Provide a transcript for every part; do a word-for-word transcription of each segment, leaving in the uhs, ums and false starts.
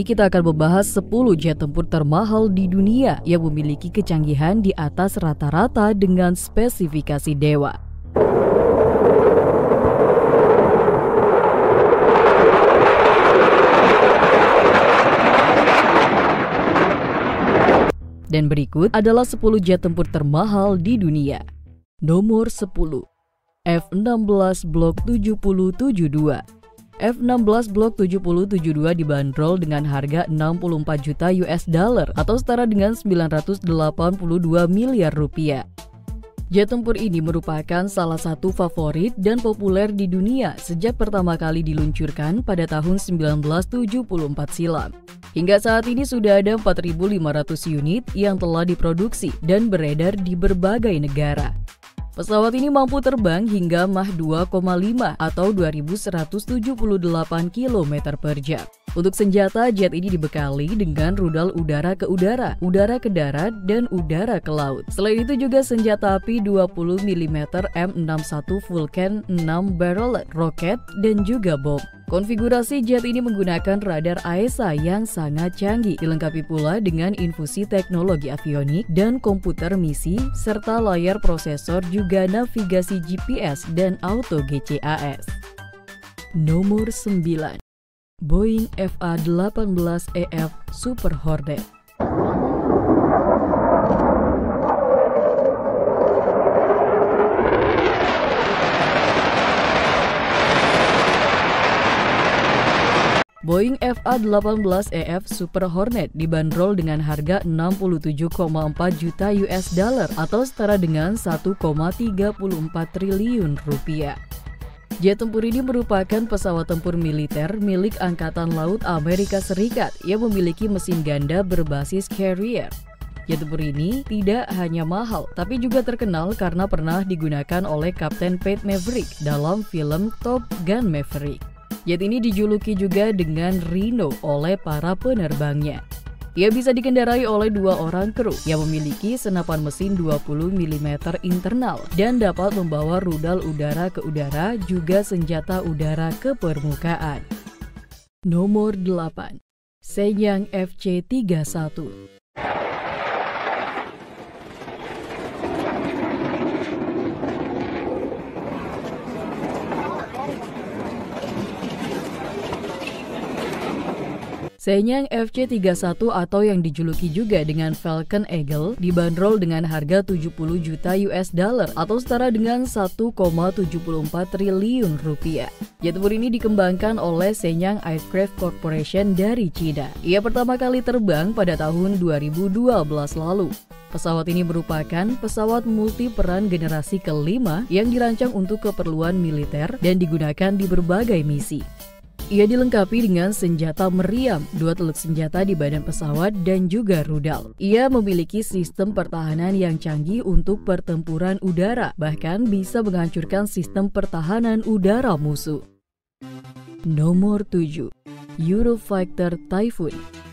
ini kita akan membahas sepuluh jet tempur termahal di dunia yang memiliki kecanggihan di atas rata-rata dengan spesifikasi dewa. Dan berikut adalah sepuluh jet tempur termahal di dunia. Nomor sepuluh. F enam belas Block tujuh nol tujuh dua. F enam belas Block tujuh nol tujuh dua dibanderol dengan harga enam puluh empat juta U S dollar atau setara dengan sembilan ratus delapan puluh dua miliar rupiah. Jet tempur ini merupakan salah satu favorit dan populer di dunia sejak pertama kali diluncurkan pada tahun seribu sembilan ratus tujuh puluh empat silam. Hingga saat ini sudah ada empat ribu lima ratus unit yang telah diproduksi dan beredar di berbagai negara. Pesawat ini mampu terbang hingga Mach dua koma lima atau dua ribu seratus tujuh puluh delapan kilometer per jam. Untuk senjata, jet ini dibekali dengan rudal udara ke udara, udara ke darat, dan udara ke laut. Selain itu juga senjata api dua puluh milimeter M enam puluh satu Vulcan enam barrel roket dan juga bom. Konfigurasi jet ini menggunakan radar A E S A yang sangat canggih, dilengkapi pula dengan infusi teknologi avionik dan komputer misi, serta layar prosesor juga navigasi G P S dan auto G C A S. Nomor sembilan. Boeing F A delapan belas E F Super Hornet. Boeing F A delapan belas E F Super Hornet dibanderol dengan harga enam puluh tujuh koma empat juta U S dollar atau setara dengan satu koma tiga empat triliun rupiah. Jet tempur ini merupakan pesawat tempur militer milik Angkatan Laut Amerika Serikat yang memiliki mesin ganda berbasis carrier. Jet tempur ini tidak hanya mahal, tapi juga terkenal karena pernah digunakan oleh Kapten Pat Maverick dalam film Top Gun Maverick. Jet ini dijuluki juga dengan Rhino oleh para penerbangnya. Ia bisa dikendarai oleh dua orang kru yang memiliki senapan mesin dua puluh milimeter internal dan dapat membawa rudal udara ke udara juga senjata udara ke permukaan. Nomor delapan. Shenyang F C tiga puluh satu. Shenyang F C tiga puluh satu atau yang dijuluki juga dengan Falcon Eagle dibanderol dengan harga tujuh puluh juta U S dollar atau setara dengan satu koma tujuh empat triliun rupiah. Jet tempur ini dikembangkan oleh Shenyang Aircraft Corporation dari China. Ia pertama kali terbang pada tahun dua ribu dua belas lalu. Pesawat ini merupakan pesawat multi peran generasi kelima yang dirancang untuk keperluan militer dan digunakan di berbagai misi. Ia dilengkapi dengan senjata meriam, dua teluk senjata di badan pesawat, dan juga rudal. Ia memiliki sistem pertahanan yang canggih untuk pertempuran udara, bahkan bisa menghancurkan sistem pertahanan udara musuh. Nomor tujuh. Eurofighter Typhoon.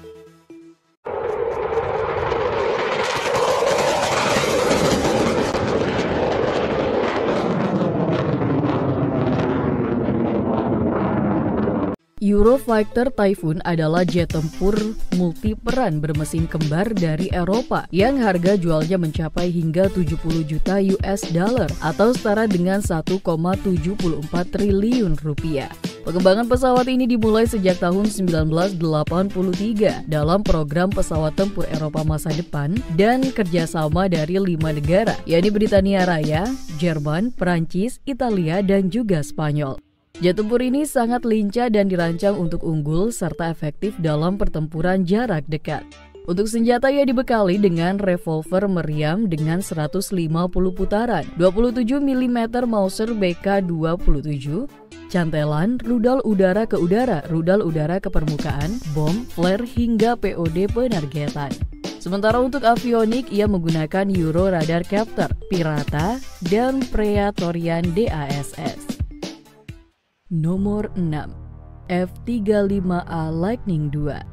Eurofighter Typhoon adalah jet tempur multi peran bermesin kembar dari Eropa yang harga jualnya mencapai hingga tujuh puluh juta U S dollar atau setara dengan satu koma tujuh empat triliun rupiah. Pengembangan pesawat ini dimulai sejak tahun seribu sembilan ratus delapan puluh tiga dalam program pesawat tempur Eropa masa depan dan kerjasama dari lima negara, yakni Britania Raya, Jerman, Perancis, Italia, dan juga Spanyol. Jet tempur ini sangat lincah dan dirancang untuk unggul serta efektif dalam pertempuran jarak dekat. Untuk senjata ia dibekali dengan revolver meriam dengan seratus lima puluh putaran, dua puluh tujuh milimeter Mauser B K dua puluh tujuh, cantelan, rudal udara ke udara, rudal udara ke permukaan, bom, flare hingga P O D penargetan. Sementara untuk avionik ia menggunakan Euro Radar Captor, Pirata, dan Praetorian D A S S. Nomor enam. F tiga puluh lima A Lightning dua.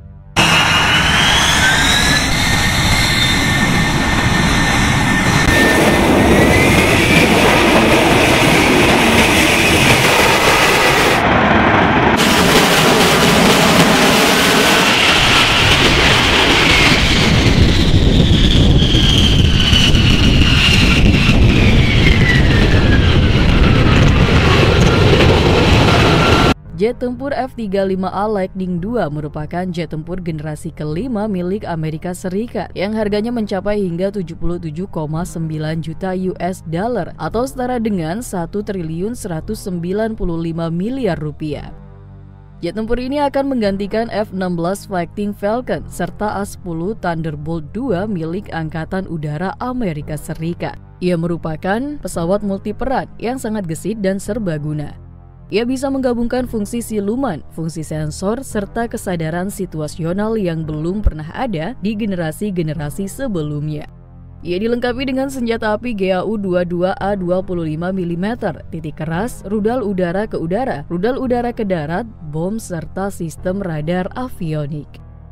Jet tempur F tiga puluh lima A Lightning dua merupakan jet tempur generasi kelima milik Amerika Serikat yang harganya mencapai hingga tujuh puluh tujuh koma sembilan juta U S dollar atau setara dengan satu triliun seratus sembilan puluh lima miliar rupiah. Jet tempur ini akan menggantikan F enam belas Fighting Falcon serta A sepuluh Thunderbolt dua milik Angkatan Udara Amerika Serikat. Ia merupakan pesawat multiperan yang sangat gesit dan serbaguna. Ia bisa menggabungkan fungsi siluman, fungsi sensor, serta kesadaran situasional yang belum pernah ada di generasi-generasi sebelumnya. Ia dilengkapi dengan senjata api G A U dua puluh dua A dua puluh lima milimeter, titik keras, rudal udara ke udara, rudal udara ke darat, bom, serta sistem radar avionik.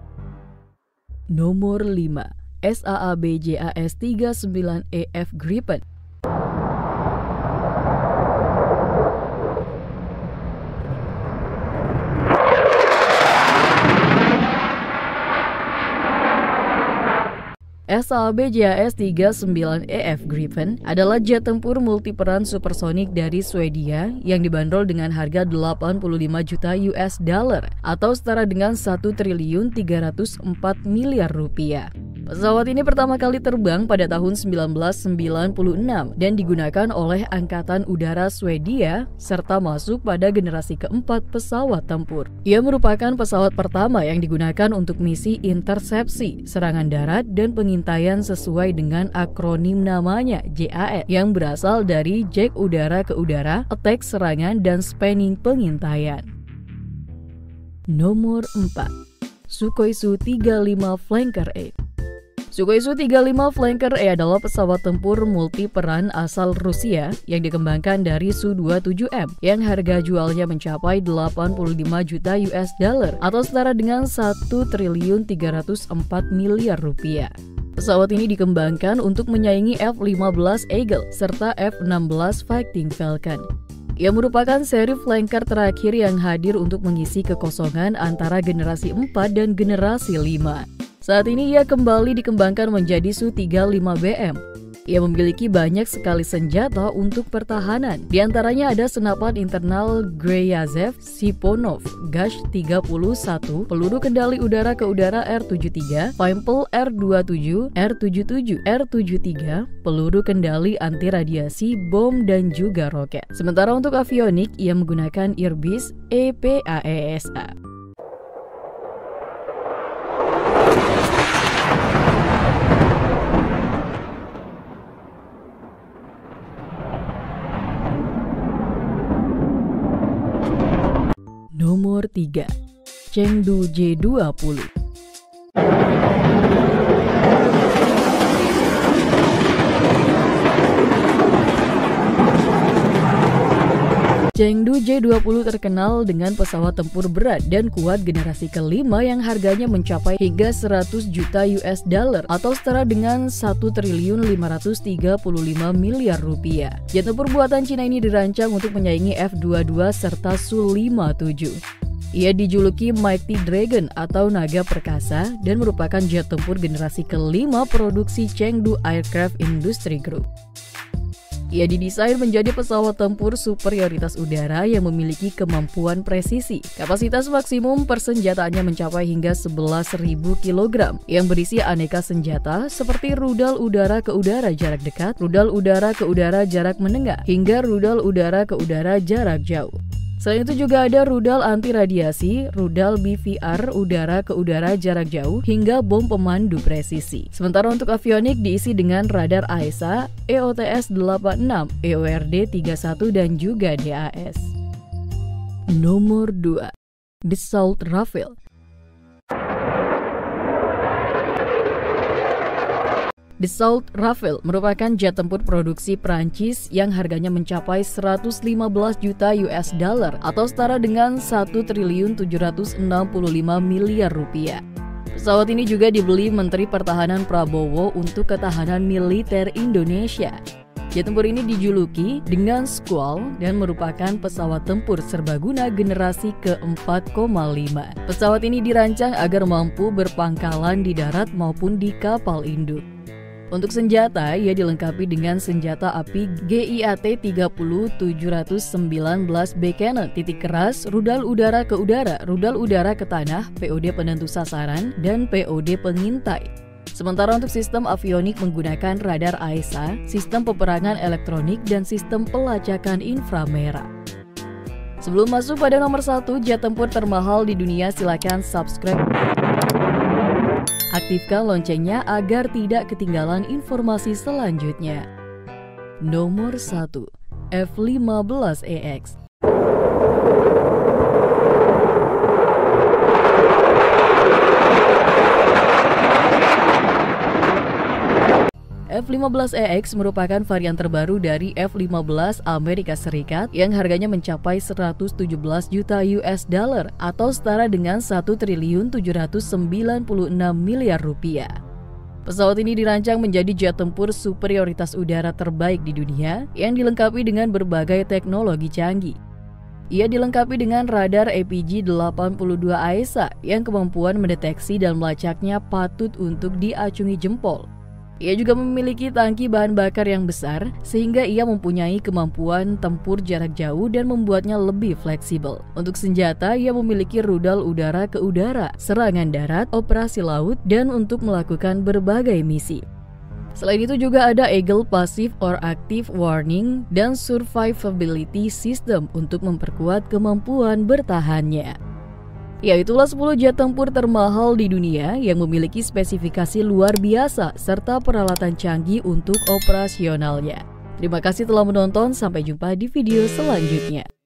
Nomor lima. S A A B J A S tiga puluh sembilan E F Gripen. S A A B J A S tiga puluh sembilan E F Gripen adalah jet tempur multiperan supersonik dari Swedia yang dibanderol dengan harga delapan puluh lima juta U S dollar atau setara dengan satu triliun tiga ratus empat miliar rupiah. Pesawat ini pertama kali terbang pada tahun seribu sembilan ratus sembilan puluh enam dan digunakan oleh Angkatan Udara Swedia serta masuk pada generasi keempat pesawat tempur. Ia merupakan pesawat pertama yang digunakan untuk misi intersepsi, serangan darat, dan pengintaian sesuai dengan akronim namanya J A S yang berasal dari Jack Udara ke Udara, Attack Serangan, dan Spanning Pengintaian. Nomor empat. Sukhoi Su tiga puluh lima Flanker E. Sukhoi Su tiga puluh lima Flanker E adalah pesawat tempur multiperan asal Rusia yang dikembangkan dari Su dua puluh tujuh M yang harga jualnya mencapai delapan puluh lima juta U S dollar atau setara dengan satu triliun tiga ratus empat miliar rupiah. Pesawat ini dikembangkan untuk menyaingi F lima belas Eagle serta F enam belas Fighting Falcon. Ia merupakan seri flanker terakhir yang hadir untuk mengisi kekosongan antara generasi empat dan generasi lima. Saat ini ia kembali dikembangkan menjadi Su tiga puluh lima B M. Ia memiliki banyak sekali senjata untuk pertahanan. Di antaranya ada senapan internal Gryazev, Siponov, Gash tiga puluh satu, peluru kendali udara ke udara R tujuh puluh tiga, Vimpel R dua puluh tujuh, R tujuh puluh tujuh, R tujuh puluh tiga, peluru kendali anti radiasi, bom, dan juga roket. Sementara untuk avionik, ia menggunakan Airbus E P A E S A. Nomor tiga. Chengdu J dua puluh. Chengdu J dua puluh terkenal dengan pesawat tempur berat dan kuat generasi kelima yang harganya mencapai hingga seratus juta U S dollar atau setara dengan satu triliun lima ratus tiga puluh lima miliar rupiah. Jet tempur buatan Cina ini dirancang untuk menyaingi F dua puluh dua serta Su lima puluh tujuh. Ia dijuluki Mighty Dragon atau naga perkasa dan merupakan jet tempur generasi kelima produksi Chengdu Aircraft Industry Group. Ia didesain menjadi pesawat tempur superioritas udara yang memiliki kemampuan presisi. Kapasitas maksimum persenjataannya mencapai hingga sebelas ribu kilogram yang berisi aneka senjata seperti rudal udara ke udara jarak dekat, rudal udara ke udara jarak menengah, hingga rudal udara ke udara jarak jauh. Selain itu juga ada rudal anti radiasi, rudal B V R udara ke udara jarak jauh, hingga bom pemandu presisi. Sementara untuk avionik diisi dengan radar A E S A, E O T S delapan puluh enam, E O R D tiga puluh satu, dan juga D A S. Nomor dua. Dassault Rafale. Dassault Rafale merupakan jet tempur produksi Prancis yang harganya mencapai seratus lima belas juta U S dollar atau setara dengan satu triliun tujuh ratus enam puluh lima miliar rupiah. Pesawat ini juga dibeli Menteri Pertahanan Prabowo untuk ketahanan militer Indonesia. Jet tempur ini dijuluki dengan Squall dan merupakan pesawat tempur serbaguna generasi keempat koma lima. Pesawat ini dirancang agar mampu berpangkalan di darat maupun di kapal induk. Untuk senjata, ia dilengkapi dengan senjata api G I A T tiga puluh tujuh sembilan belas B Cannon, titik keras, rudal udara ke udara, rudal udara ke tanah, P O D penentu sasaran, dan P O D pengintai. Sementara untuk sistem avionik menggunakan radar A E S A, sistem peperangan elektronik, dan sistem pelacakan inframerah. Sebelum masuk pada nomor satu jet tempur termahal di dunia, silakan subscribe. Aktifkan loncengnya agar tidak ketinggalan informasi selanjutnya. Nomor satu, F lima belas E X. F lima belas E X merupakan varian terbaru dari F lima belas Amerika Serikat yang harganya mencapai seratus tujuh belas juta U S dollar atau setara dengan satu triliun tujuh ratus sembilan puluh enam miliar rupiah. Pesawat ini dirancang menjadi jet tempur superioritas udara terbaik di dunia yang dilengkapi dengan berbagai teknologi canggih. Ia dilengkapi dengan radar A P G delapan puluh dua A E S A yang kemampuan mendeteksi dan melacaknya patut untuk diacungi jempol. Ia juga memiliki tangki bahan bakar yang besar sehingga ia mempunyai kemampuan tempur jarak jauh dan membuatnya lebih fleksibel. Untuk senjata, ia memiliki rudal udara ke udara, serangan darat, operasi laut, dan untuk melakukan berbagai misi. Selain itu juga ada Eagle Passive or Active Warning dan Survivability System untuk memperkuat kemampuan bertahannya. Ya, itulah sepuluh jet tempur termahal di dunia yang memiliki spesifikasi luar biasa serta peralatan canggih untuk operasionalnya. Terima kasih telah menonton, sampai jumpa di video selanjutnya.